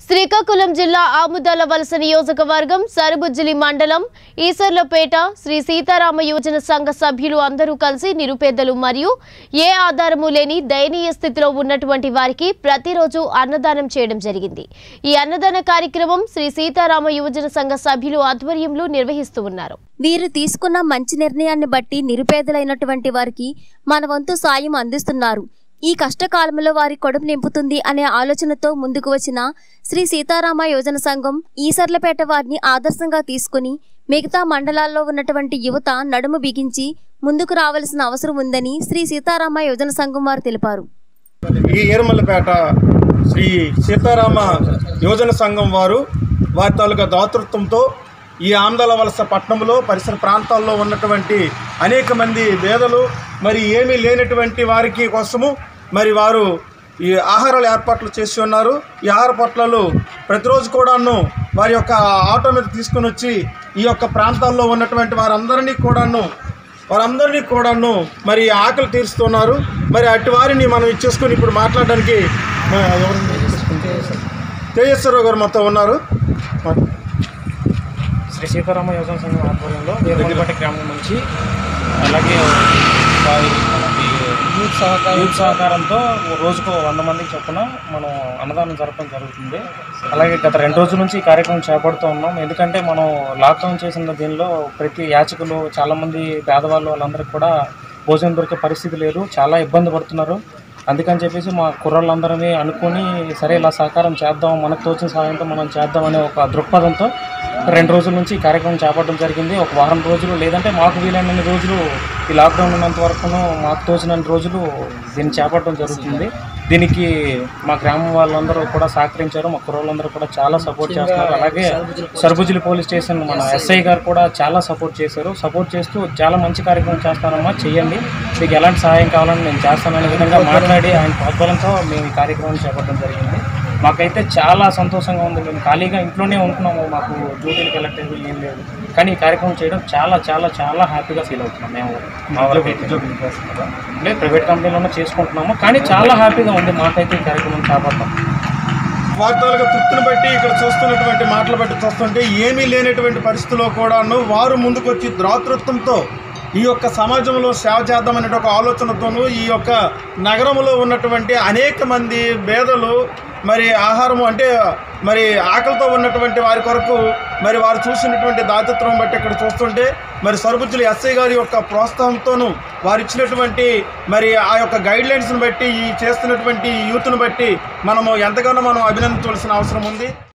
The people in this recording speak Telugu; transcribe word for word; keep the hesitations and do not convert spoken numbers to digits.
శ్రీకాకుళం జిల్లా ఆముదాల వలస నియోజకవర్గం సరుబుజ్జిలి మండలం ఈసర్లపేట శ్రీ సీతారామ యోజన సంఘ సభ్యులు అందరూ కలిసి నిరుపేదలు మరియు ఏ ఆధారము లేని దయనీయ స్థితిలో ఉన్నటువంటి వారికి ప్రతిరోజు అన్నదానం చేయడం జరిగింది। ఈ అన్నదాన కార్యక్రమం శ్రీ సీతారామ యోజన సంఘ సభ్యులు ఆధ్వర్యంలో నిర్వహిస్తూ ఉన్నారు। వీరు తీసుకున్న మంచి నిర్ణయాన్ని బట్టి నిరుపేదలైనటువంటి వారికి మన వంతు సాయం అందిస్తున్నారు। ఈ కష్టకాలంలో వారి కడుపు నింపుతుంది అనే ఆలోచనతో ముందుకు వచ్చిన శ్రీ సీతారామ యోజన సంఘం ఈసర్లపేట వారిని ఆదర్శంగా తీసుకుని మిగతా మండలాల్లో ఉన్నటువంటి యువత నడుము బిగించి ముందుకు రావాల్సిన అవసరం ఉందని శ్రీ సీతారామ యోజన సంఘం వారు తెలిపారు। ఈ ఈరమల్లపేట శ్రీ సీతారామ యోజన సంఘం వారు వారి తాలూకా దాతృత్వంతో ఈ ఆంధ్ర వలస పట్టణంలో పరిసర ప్రాంతాల్లో ఉన్నటువంటి అనేక మంది పేదలు మరి ఏమీ లేనటువంటి వారికి కోసము మరి వారు ఈ ఆహారాలు ఏర్పాట్లు చేసి ఉన్నారు। ఈ ఆహార పొట్లాలు ప్రతిరోజు కూడాను వారి యొక్క ఆటో మీద తీసుకుని వచ్చి ఈ యొక్క ప్రాంతాల్లో ఉన్నటువంటి వారందరినీ కూడాను వారందరినీ కూడాను మరి ఆకలి తీరుస్తున్నారు। మరి అటు వారిని మనం ఇచ్చేసుకుని ఇప్పుడు మాట్లాడడానికి తేజస్వరరావు గారు మొత్తం ఉన్నారు। శ్రీ సీతారామ యోజన సంఘం ఆధ్వర్యంలో వీరమల్లపేట గ్రామం నుంచి అలాగే వారి మనకి యూత్ సహకారం యూత్ సహకారంతో రోజుకు వంద మందికి చొప్పున మనం అన్నదానం జరపడం జరుగుతుంది। అలాగే గత రెండు రోజుల నుంచి ఈ కార్యక్రమం చేపడుతూ ఉన్నాం। ఎందుకంటే మనం లాక్డౌన్ చేసిన దీనిలో ప్రతి యాచకులు చాలామంది పేదవాళ్ళు వాళ్ళందరికీ కూడా భోజనం దొరికే పరిస్థితి లేదు, చాలా ఇబ్బంది పడుతున్నారు। అందుకని చెప్పేసి మా కుర్రాళ్ళందరినీ అనుకుని సరే ఇలా సహకారం చేద్దాం, మనకు తోచిన సహాయంతో మనం చేద్దాం అనే ఒక దృక్పథంతో రెండు రోజుల నుంచి ఈ కార్యక్రమం చేపట్టడం జరిగింది। ఒక వారం రోజులు లేదంటే మాకు వీలైనన్ని రోజులు ఈ లాక్డౌన్ ఉన్నంత వరకును మాకు తోచినన్ని రోజులు దీన్ని చేపట్టడం జరుగుతుంది। దీనికి మా గ్రామం వాళ్ళందరూ కూడా సహకరించారు, మా కుర్రోళ్ళందరూ కూడా చాలా సపోర్ట్ చేస్తున్నారు। అలాగే సరుబుజ్జిలి పోలీస్ స్టేషన్ మన ఎస్ఐ గారు కూడా చాలా సపోర్ట్ చేశారు। సపోర్ట్ చేస్తూ చాలా మంచి కార్యక్రమం చేస్తానమ్మా, చెయ్యండి, మీకు ఎలాంటి సహాయం కావాలని నేను చేస్తాననే విధంగా మాట్లాడి ఆయన ప్రోద్బలంతో మేము ఈ కార్యక్రమం చేపట్టడం జరిగింది। మాకైతే చాలా సంతోషంగా ఉంది। మేము ఖాళీగా ఇంట్లోనే ఉంటున్నాము, మాకు డ్యూటీలకు వెళ్ళట్లేదు, ఏం లేదు, కానీ ఈ కార్యక్రమం చేయడం చాలా చాలా చాలా హ్యాపీగా ఫీల్ అవుతున్నాం మేము। మా వరకు అయితే లేదు, ప్రైవేట్ కంపెనీలోనే చేసుకుంటున్నాము, కానీ చాలా హ్యాపీగా ఉంది మాకైతే ఈ కార్యక్రమం చేపడతాం। వారి తాలూకా తృప్తిని బట్టి ఇక్కడ చూస్తున్నటువంటి మాటలు బట్టి చూస్తుంటే ఏమీ లేనటువంటి పరిస్థితుల్లో కూడాను వారు ముందుకొచ్చి దాతృత్వంతో ఈ యొక్క సమాజంలో సేవ చేద్దామనే ఒక ఆలోచనతోనూ ఈ యొక్క నగరంలో ఉన్నటువంటి అనేక మంది పేదలు మరి ఆహారము అంటే మరి ఆకలితో ఉన్నటువంటి వారి కొరకు మరి వారు చూసినటువంటి దాతృత్వం బట్టి ఇక్కడ చూస్తుంటే మరి సరుబుజ్జిలి ఎస్ఐ గారి యొక్క ప్రోత్సాహంతోనూ వారు ఇచ్చినటువంటి మరి ఆ యొక్క గైడ్లైన్స్ని బట్టి ఈ చేస్తున్నటువంటి యూత్ను బట్టి మనము ఎంతగానో మనం అభినందించవలసిన అవసరం ఉంది।